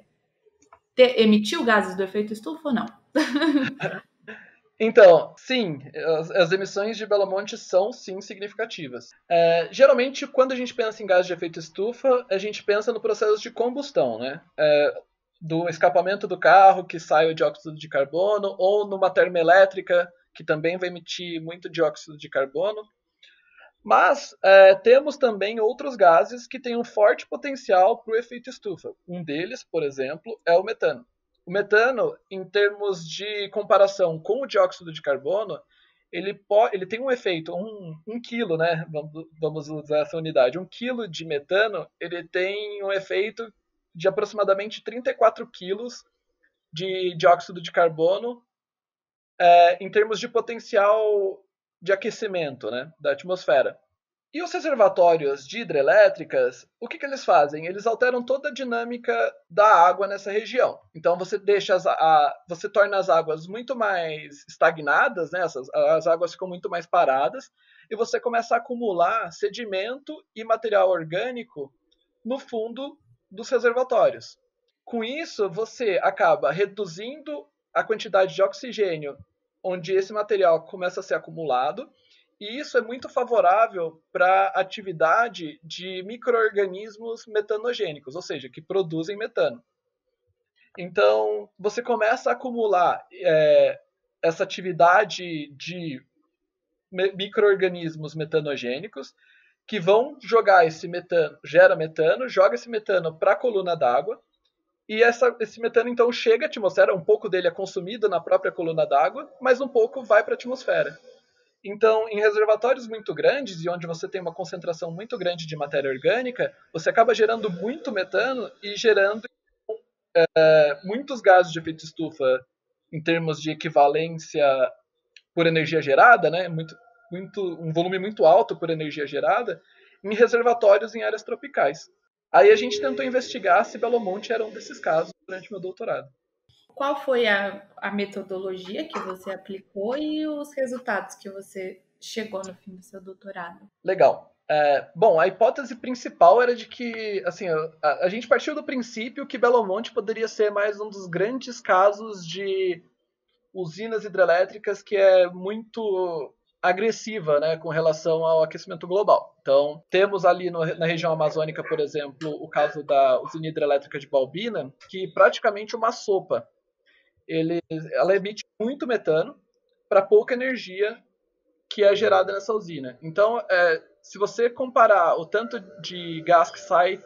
Emitiu gases do efeito estufa ou não? Então, sim, as emissões de Belo Monte são, sim, significativas. Geralmente, quando a gente pensa em gás de efeito estufa, a gente pensa no processo de combustão, né? Do escapamento do carro, que sai o dióxido de carbono, ou numa termoelétrica, que também vai emitir muito dióxido de carbono. Mas temos também outros gases que têm um forte potencial para o efeito estufa. Um deles, por exemplo, é o metano. O metano, em termos de comparação com o dióxido de carbono, ele tem um efeito, um quilo, né? Vamos usar essa unidade. 1 quilo de metano, ele tem um efeito de aproximadamente 34 quilos de dióxido de carbono em termos de potencial de aquecimento, né, da atmosfera. E os reservatórios de hidrelétricas, o que eles fazem? Eles alteram toda a dinâmica da água nessa região. Então você você torna as águas muito mais estagnadas, né? As águas ficam muito mais paradas, e você começa a acumular sedimento e material orgânico no fundo dos reservatórios. Com isso, você acaba reduzindo a quantidade de oxigênio onde esse material começa a ser acumulado, e isso é muito favorável para a atividade de micro-organismos metanogênicos, ou seja, que produzem metano. Então, você começa a acumular essa atividade de micro-organismos metanogênicos que vão jogar esse metano, gera metano, joga esse metano para a coluna d'água, e esse metano então chega à atmosfera, um pouco dele é consumido na própria coluna d'água, mas um pouco vai para a atmosfera. Então, em reservatórios muito grandes e onde você tem uma concentração muito grande de matéria orgânica, você acaba gerando muito metano e gerando muitos gases de efeito estufa em termos de equivalência por energia gerada, né? Um volume muito alto por energia gerada, em reservatórios em áreas tropicais. Aí a gente tentou investigar se Belo Monte era um desses casos durante meu doutorado. Qual foi a metodologia que você aplicou e os resultados que você chegou no fim do seu doutorado? Legal. Bom, a hipótese principal era de que, assim, a gente partiu do princípio que Belo Monte poderia ser mais um dos grandes casos de usinas hidrelétricas que é muito agressiva, né, com relação ao aquecimento global. Então, temos ali na região amazônica, por exemplo, o caso da usina hidrelétrica de Balbina, que praticamente uma sopa. Ela emite muito metano para pouca energia que é gerada nessa usina. Então, se você comparar o tanto de gás que sai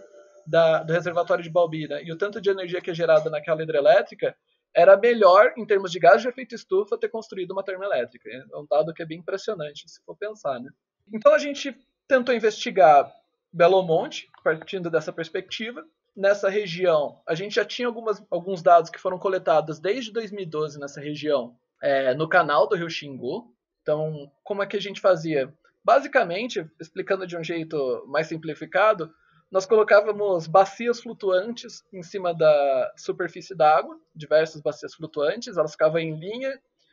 do reservatório de Balbina e o tanto de energia que é gerada naquela hidrelétrica, era melhor, em termos de gás de efeito estufa, ter construído uma termoelétrica. É um dado que é bem impressionante, se for pensar, né? Então, a gente tentou investigar Belo Monte, partindo dessa perspectiva. Nessa região, a gente já tinha alguns dados que foram coletados desde 2012 nessa região, no canal do Rio Xingu. Então, como é que a gente fazia? Basicamente, explicando de um jeito mais simplificado, nós colocávamos bacias flutuantes em cima da superfície da água, diversas bacias flutuantes, elas ficavam em linha,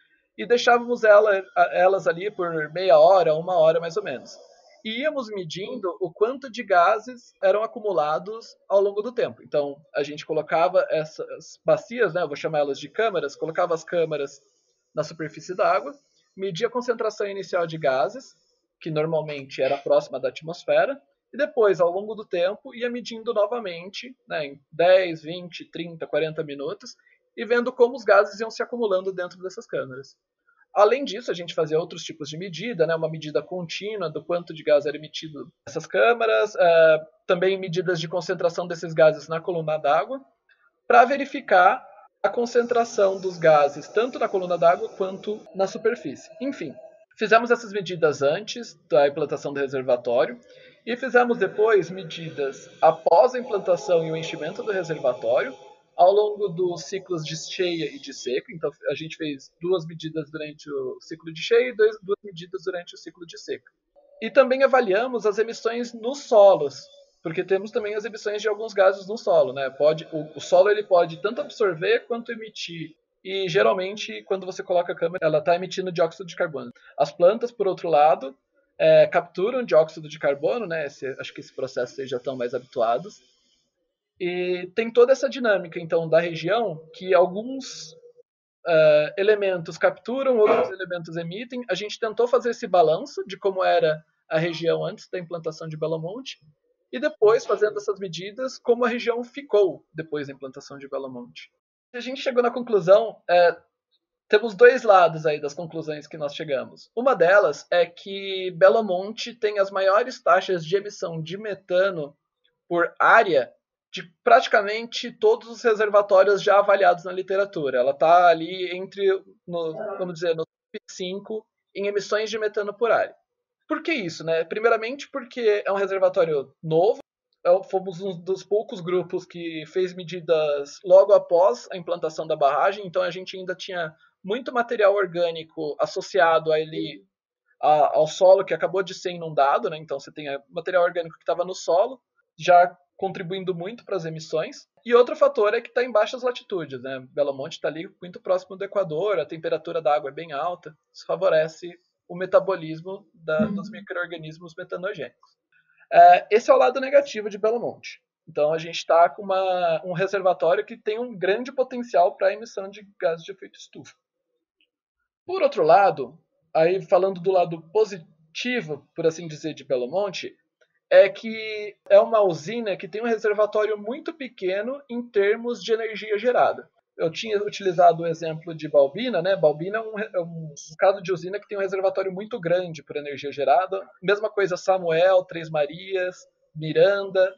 e deixávamos elas ali por meia hora, uma hora mais ou menos. E íamos medindo o quanto de gases eram acumulados ao longo do tempo. Então, a gente colocava essas bacias, né, eu vou chamar elas de câmaras, colocava as câmaras na superfície da água, media a concentração inicial de gases, que normalmente era próxima da atmosfera, e depois, ao longo do tempo, ia medindo novamente, né, em 10, 20, 30, 40 minutos, e vendo como os gases iam se acumulando dentro dessas câmaras. Além disso, a gente fazia outros tipos de medida, né, uma medida contínua do quanto de gás era emitido nessas câmaras, também medidas de concentração desses gases na coluna d'água, para verificar a concentração dos gases tanto na coluna d'água quanto na superfície. Enfim, fizemos essas medidas antes da implantação do reservatório e fizemos depois medidas após a implantação e o enchimento do reservatório, ao longo dos ciclos de cheia e de seco. Então, a gente fez 2 medidas durante o ciclo de cheia e 2 medidas durante o ciclo de seca. E também avaliamos as emissões nos solos, porque temos também as emissões de alguns gases no solo, né? O solo ele pode tanto absorver quanto emitir. E geralmente, quando você coloca a câmera, ela está emitindo dióxido de carbono. As plantas, por outro lado, capturam dióxido de carbono, né? Acho que esse processo vocês já estão mais habituados. E tem toda essa dinâmica, então, da região, que alguns elementos capturam, outros elementos emitem. A gente tentou fazer esse balanço de como era a região antes da implantação de Belo Monte, e depois, fazendo essas medidas, como a região ficou depois da implantação de Belo Monte. A gente chegou na conclusão, temos 2 lados aí das conclusões que nós chegamos. Uma delas é que Belo Monte tem as maiores taxas de emissão de metano por área de praticamente todos os reservatórios já avaliados na literatura. Ela está ali vamos dizer, no top 5 em emissões de metano por área. Por que isso, né? Primeiramente porque é um reservatório novo, fomos um dos poucos grupos que fez medidas logo após a implantação da barragem, então a gente ainda tinha muito material orgânico associado ao solo que acabou de ser inundado, né? Então você tem material orgânico que estava no solo, já contribuindo muito para as emissões. E outro fator é que está em baixas latitudes, né? Belo Monte está ali muito próximo do Equador, a temperatura da água é bem alta, isso favorece o metabolismo dos micro-organismos metanogênicos. Esse é o lado negativo de Belo Monte. Então a gente está com um reservatório que tem um grande potencial para a emissão de gases de efeito estufa. Por outro lado, aí falando do lado positivo, por assim dizer, de Belo Monte, é que é uma usina que tem um reservatório muito pequeno em termos de energia gerada. Eu tinha utilizado o exemplo de Balbina, né? Balbina é um caso de usina que tem um reservatório muito grande por energia gerada. Mesma coisa Samuel, Três Marias, Miranda.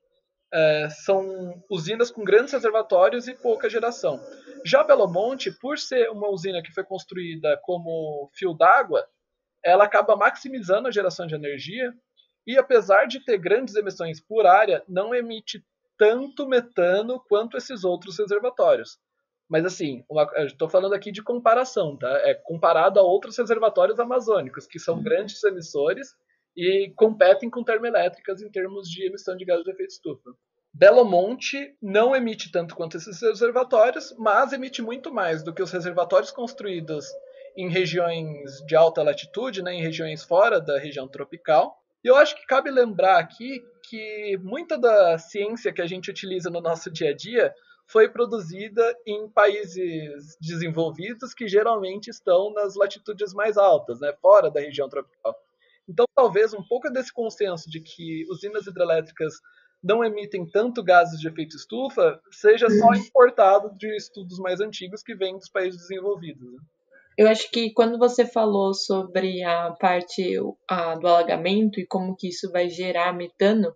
São usinas com grandes reservatórios e pouca geração. Já Belo Monte, por ser uma usina que foi construída como fio d'água, ela acaba maximizando a geração de energia e, apesar de ter grandes emissões por área, não emite tanto metano quanto esses outros reservatórios. Mas assim, estou falando aqui de comparação, tá? É comparado a outros reservatórios amazônicos, que são grandes emissores e competem com termoelétricas em termos de emissão de gases de efeito estufa. Belo Monte não emite tanto quanto esses reservatórios, mas emite muito mais do que os reservatórios construídos em regiões de alta latitude, né, em regiões fora da região tropical. E eu acho que cabe lembrar aqui que muita da ciência que a gente utiliza no nosso dia a dia foi produzida em países desenvolvidos que geralmente estão nas latitudes mais altas, né, fora da região tropical. Então, talvez um pouco desse consenso de que usinas hidrelétricas não emitem tanto gases de efeito estufa seja só importado de estudos mais antigos que vêm dos países desenvolvidos. Né? Eu acho que quando você falou sobre a parte do alagamento e como que isso vai gerar metano,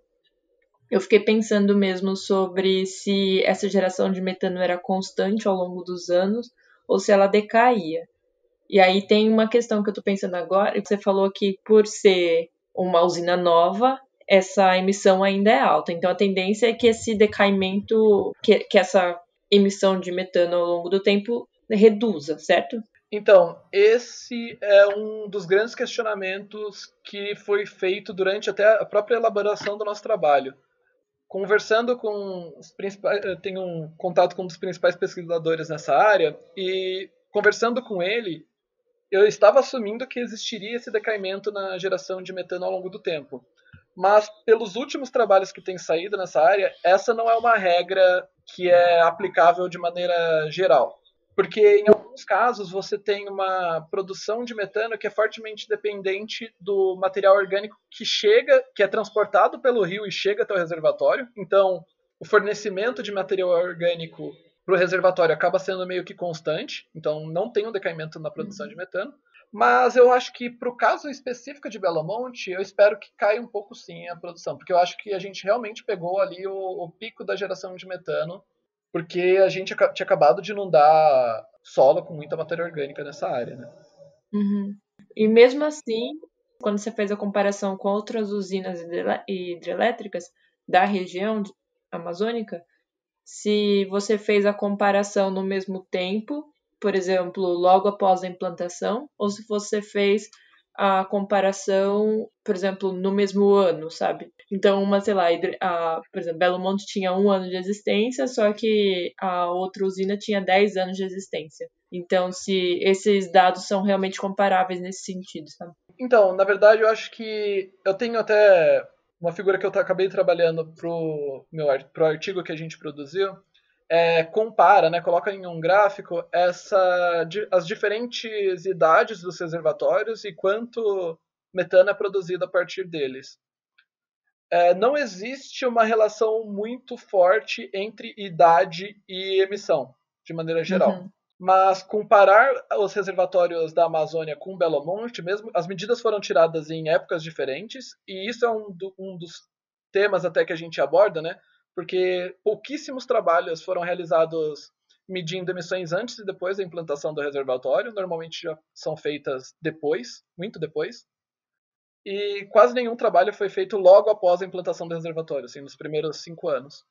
eu fiquei pensando mesmo sobre se essa geração de metano era constante ao longo dos anos ou se ela decaía. E aí tem uma questão que eu estou pensando agora, que você falou que por ser uma usina nova, essa emissão ainda é alta. Então a tendência é que esse decaimento, que essa emissão de metano ao longo do tempo reduza, certo? Então, esse é um dos grandes questionamentos que foi feito durante até a própria elaboração do nosso trabalho. Conversando com os principais, eu tenho um contato com um dos principais pesquisadores nessa área, e conversando com ele, eu estava assumindo que existiria esse decaimento na geração de metano ao longo do tempo. Mas, pelos últimos trabalhos que têm saído nessa área, essa não é uma regra que é aplicável de maneira geral. Porque, em alguns casos, você tem uma produção de metano que é fortemente dependente do material orgânico que chega, que é transportado pelo rio e chega até o reservatório. Então, o fornecimento de material orgânico para o reservatório acaba sendo meio que constante. Então, não tem um decaimento na produção de metano. Mas eu acho que para o caso específico de Belo Monte, eu espero que caia um pouco sim a produção, porque eu acho que a gente realmente pegou ali o pico da geração de metano, porque a gente tinha acabado de inundar solo com muita matéria orgânica nessa área, né? Uhum. E mesmo assim, quando você fez a comparação com outras usinas hidrelétricas da região amazônica, se você fez a comparação no mesmo tempo, por exemplo, logo após a implantação, ou se você fez a comparação, por exemplo, no mesmo ano, sabe? Então, sei lá, por exemplo, Belo Monte tinha 1 ano de existência, só que a outra usina tinha 10 anos de existência. Então, se esses dados são realmente comparáveis nesse sentido, sabe? Então, na verdade, eu acho que eu tenho até uma figura que eu acabei trabalhando pro artigo que a gente produziu, compara, né, coloca em um gráfico as diferentes idades dos reservatórios e quanto metano é produzido a partir deles. Não existe uma relação muito forte entre idade e emissão, de maneira geral. Uhum. Mas comparar os reservatórios da Amazônia com Belo Monte, mesmo as medidas foram tiradas em épocas diferentes, e isso é um dos temas até que a gente aborda, né? Porque pouquíssimos trabalhos foram realizados medindo emissões antes e depois da implantação do reservatório. Normalmente já são feitas depois, muito depois. E quase nenhum trabalho foi feito logo após a implantação do reservatório, assim, nos primeiros 5 anos.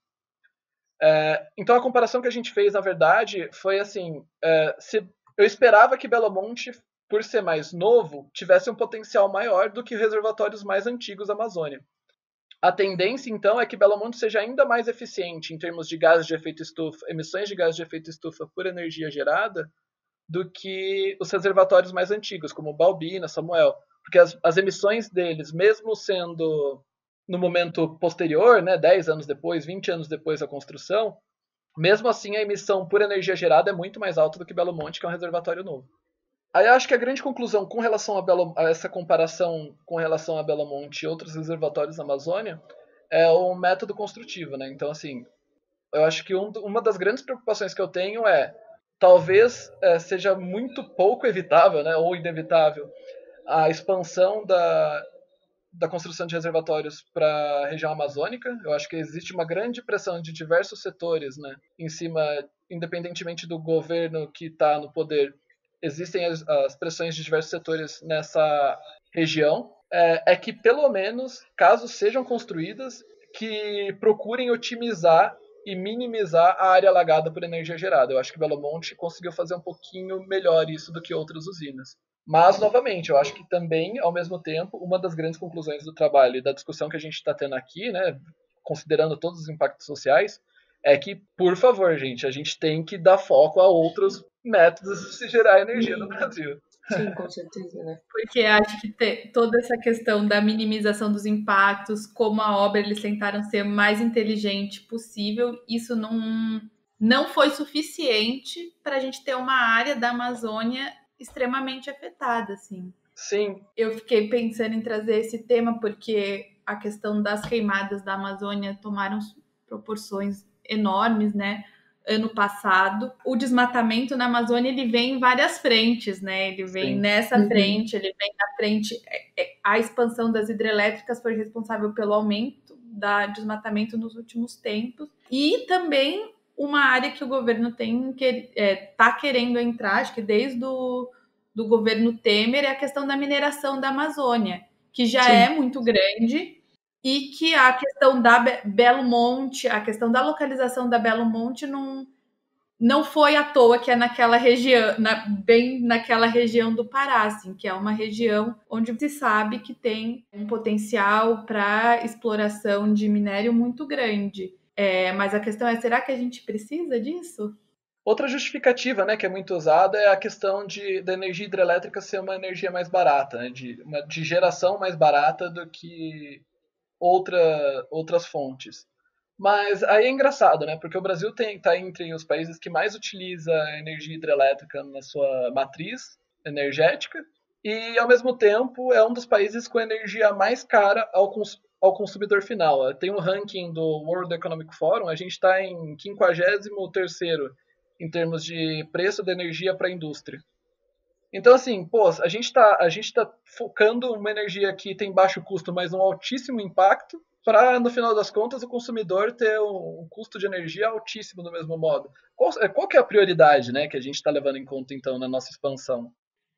Então a comparação que a gente fez, na verdade, foi assim, eu esperava que Belo Monte, por ser mais novo, tivesse um potencial maior do que reservatórios mais antigos da Amazônia. A tendência, então, é que Belo Monte seja ainda mais eficiente em termos de gases de efeito estufa, emissões de gases de efeito estufa por energia gerada, do que os reservatórios mais antigos, como Balbina, Samuel. Porque as emissões deles, mesmo sendo no momento posterior, né, 10 anos depois, 20 anos depois da construção, mesmo assim a emissão por energia gerada é muito mais alta do que Belo Monte, que é um reservatório novo. Aí eu acho que a grande conclusão com relação a essa comparação com relação a Belo Monte e outros reservatórios da Amazônia é o método construtivo, né? Então, assim, eu acho que uma das grandes preocupações que eu tenho talvez seja muito pouco evitável, né, ou inevitável, a expansão da construção de reservatórios para a região amazônica. Eu acho que existe uma grande pressão de diversos setores, né, em cima, independentemente do governo que está no poder, existem as pressões de diversos setores nessa região. Que, pelo menos, caso sejam construídas, que procurem otimizar e minimizar a área alagada por energia gerada. Eu acho que Belo Monte conseguiu fazer um pouquinho melhor isso do que outras usinas. Mas, novamente, eu acho que também, ao mesmo tempo, uma das grandes conclusões do trabalho e da discussão que a gente está tendo aqui, né, considerando todos os impactos sociais, é que, por favor, gente, a gente tem que dar foco a outros métodos de se gerar energia no Brasil. Sim, com certeza, né? Porque acho que toda essa questão da minimização dos impactos, como a obra eles tentaram ser o mais inteligente possível, isso não foi suficiente para a gente ter uma área da Amazônia extremamente afetada, assim. Sim. Eu fiquei pensando em trazer esse tema porque a questão das queimadas da Amazônia tomaram proporções enormes, né? Ano passado, o desmatamento na Amazônia ele vem em várias frentes, né? Ele vem nessa frente, ele vem na frente. A expansão das hidrelétricas foi responsável pelo aumento do desmatamento nos últimos tempos e também uma área que o governo está querendo entrar, acho que desde do governo Temer, é a questão da mineração da Amazônia, que já é muito grande. E que a questão da Belo Monte, a questão da localização da Belo Monte não foi à toa que é naquela região, bem naquela região do Pará, assim, que é uma região onde se sabe que tem um potencial para exploração de minério muito grande. Mas a questão é, será que a gente precisa disso? Outra justificativa, né, que é muito usada é a questão da energia hidrelétrica ser uma energia mais barata, né, de geração mais barata do que outras fontes. Mas aí é engraçado, né? Porque o Brasil está entre os países que mais utiliza energia hidrelétrica na sua matriz energética e, ao mesmo tempo, é um dos países com energia mais cara ao consumidor final. Tem um ranking do World Economic Forum, a gente está em 53º em termos de preço da energia para a indústria. Então, assim, a gente tá focando uma energia que tem baixo custo, mas um altíssimo impacto, para, no final das contas, o consumidor ter um custo de energia altíssimo do mesmo modo. Qual que é a prioridade, né, que a gente está levando em conta, então, na nossa expansão?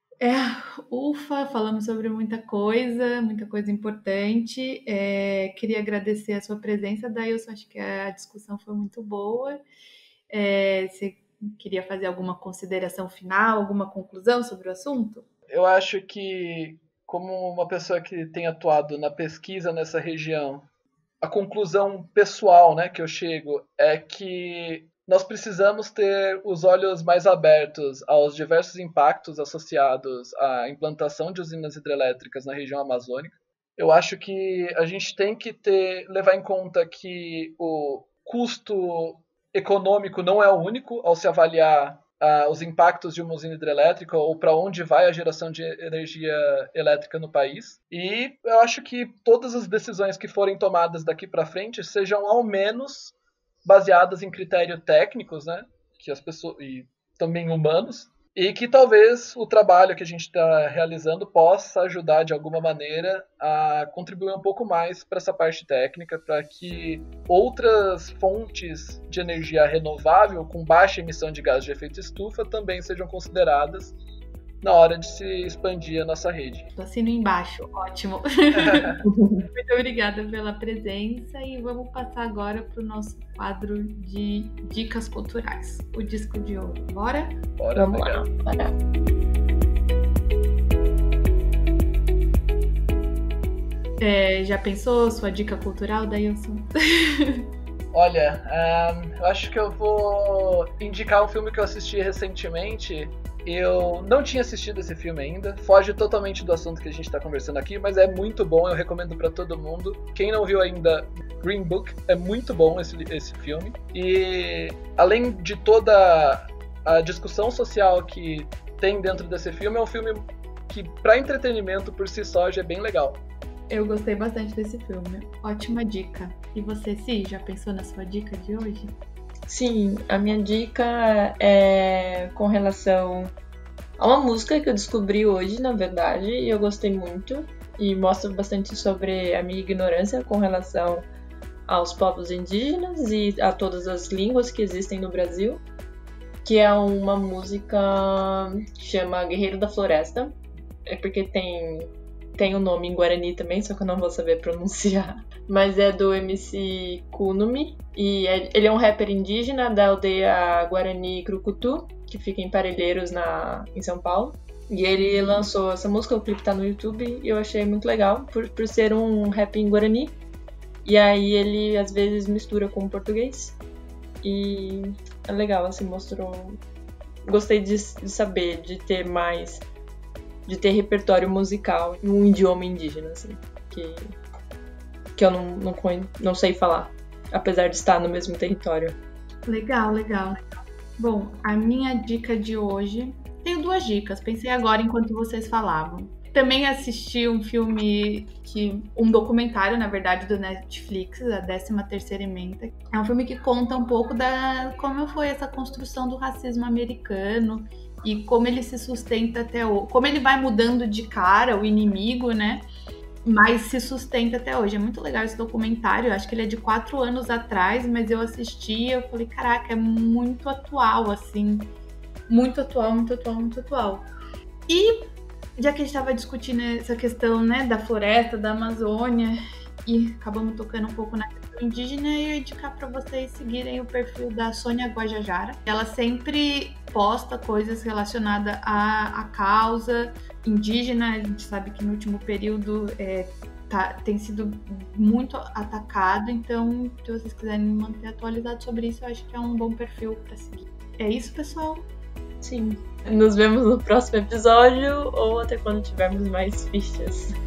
Falamos sobre muita coisa importante. Queria agradecer a sua presença, Dailson, acho que a discussão foi muito boa. Você queria fazer alguma consideração final, alguma conclusão sobre o assunto? Eu acho que, como uma pessoa que tem atuado na pesquisa nessa região, a conclusão pessoal, né, que eu chego é que nós precisamos ter os olhos mais abertos aos diversos impactos associados à implantação de usinas hidrelétricas na região amazônica. Eu acho que a gente tem que levar em conta que o custo econômico não é o único ao se avaliar os impactos de uma usina hidrelétrica ou para onde vai a geração de energia elétrica no país. E eu acho que todas as decisões que forem tomadas daqui para frente sejam ao menos baseadas em critérios técnicos, né, que as pessoas e também humanos, e que talvez o trabalho que a gente está realizando possa ajudar de alguma maneira a contribuir um pouco mais para essa parte técnica, para que outras fontes de energia renovável com baixa emissão de gás de efeito estufa também sejam consideradas na hora de se expandir a nossa rede. Assino embaixo, ótimo. Muito obrigada pela presença e vamos passar agora para o nosso quadro de dicas culturais, o disco de ouro. Bora? Bora, Vamos lá. Bora. Já pensou sua dica cultural, Dailson? Olha, eu acho que eu vou indicar um filme que eu assisti recentemente. Eu não tinha assistido esse filme ainda, foge totalmente do assunto que a gente está conversando aqui, mas é muito bom, eu recomendo para todo mundo. Quem não viu ainda, Green Book, é muito bom esse filme. E além de toda a discussão social que tem dentro desse filme. É um filme que, para entretenimento por si só, já é bem legal. Eu gostei bastante desse filme. Ótima dica. E você, Si, já pensou na sua dica de hoje? Sim, a minha dica é com relação a uma música que eu descobri hoje, na verdade, e eu gostei muito. E mostra bastante sobre a minha ignorância com relação aos povos indígenas e a todas as línguas que existem no Brasil. Que é uma música que chama Guerreiro da Floresta. É porque tem o nome em Guarani também, só que eu não vou saber pronunciar. Mas é do MC Kunumi. E ele é um rapper indígena da aldeia Guarani Crucutu, que fica em Parelheiros, em São Paulo. E ele lançou essa música, o clipe tá no YouTube, e eu achei muito legal, por ser um rap em Guarani. E aí ele, às vezes, mistura com português. E é legal, assim, mostrou... Gostei de saber, de ter repertório musical em um idioma indígena, assim, que eu não sei falar, apesar de estar no mesmo território. Legal. Bom, a minha dica de hoje... Tenho 2 dicas, pensei agora enquanto vocês falavam. Também assisti um documentário, na verdade, do Netflix, a 13ª Emenda. É um filme que conta um pouco como foi essa construção do racismo americano e como ele se sustenta até hoje, como ele vai mudando de cara, o inimigo, né? Mas se sustenta até hoje. É muito legal esse documentário, eu acho que ele é de 4 anos atrás, mas eu assisti e eu falei, caraca, é muito atual, assim, muito atual. E já que a gente estava discutindo essa questão, né, da floresta, da Amazônia, e acabamos tocando um pouco na questão indígena, eu ia indicar para vocês seguirem o perfil da Sônia Guajajara. Ela sempre posta coisas relacionadas à causa indígena. A gente sabe que no último período tem sido muito atacado, então se vocês quiserem me manter atualizado sobre isso, eu acho que é um bom perfil para seguir. É isso, pessoal? Sim. Nos vemos no próximo episódio ou até quando tivermos mais fichas.